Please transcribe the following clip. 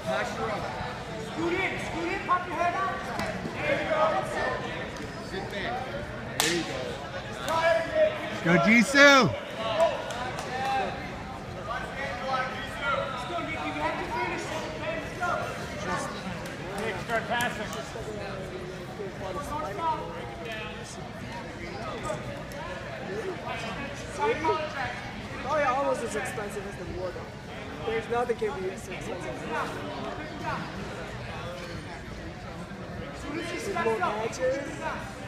Scoot in, pop your head out. There you go. Sit back. There you go. Go Jisoo! Start passing. Probably almost as expensive as the War Dog. There's nothing can be as expensive. There's more matches.